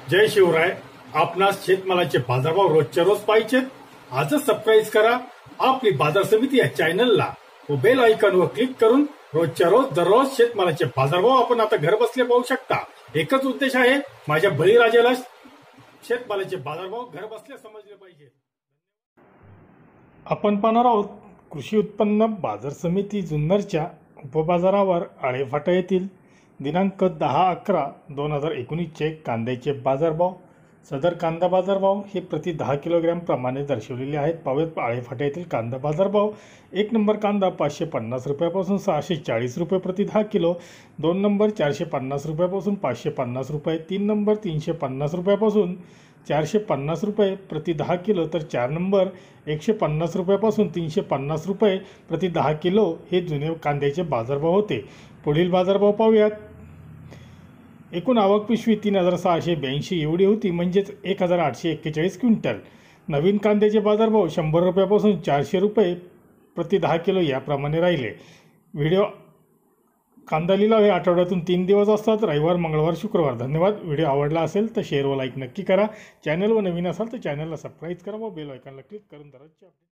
जय शिवराय. आपणास शेतमालाचे बाजारभाव रोजच्या रोज पाहिजेत. आजच सबस्क्राईब करा आपली बाजार समिती या चॅनलला व बेल आयकॉनवर क्लिक करून रोजच्या रोज दररोज शेतमालाचे बाजारभाव आपण आता घर बसले पाहू शकता. एकच उद्देश आहे, माझ्या बळीराजाला शेतमालाचे बाजारभाव घर बसल्या समजले पाहिजे. आपण पाहणार आहोत कृषी उत्पन्न बाजार समिती जुन्नरच्या उपबाजारावर आळेफाटा येथील दिनांक 10/11/2019 कांद्याचे बाजारभाव. सदर कांदा बाजारभाव हे प्रति 10 किलोग्रॅम प्रमाणे दर्शवलेले आहेत. पावेत आळेफाटा येथील कांदा बाजारभाव. 1 नंबर कांदा 550 रुपयापासून 640 रुपये प्रति 10 किलो. 2 नंबर 450 रुपयापासून 550 रुपये. 3 नंबर 350 रुपयापासून 450 रुपये प्रति 10 किलो. तर 4 नंबर 150 रुपयापासून 350 रुपये प्रति 10 किलो हे जुने कांद्याचे बाजारभाव होते. पुढील बाजारभाव पाहूयात. एकूण आवक पिशवी 3682 एवढी होती, म्हणजेच 1841 क्विंटल. नवीन कांद्याचे बाजारभाव 100 रुपयापासून 400 रुपये प्रति 10 किलो याप्रमाणे राहिले. व्हिडिओ कांदा लिलाव हे आठवड्यातून 3 दिवस असतात, रविवार, मंगळवार, शुक्रवार. धन्यवाद. व्हिडिओ आवडला असेल तर शेअर व लाईक नक्की करा. चॅनल व नवीन असाल तर चॅनलला सबस्क्राईब करा व बेल आयकॉनला क्लिक करून दररोजचे अपडेट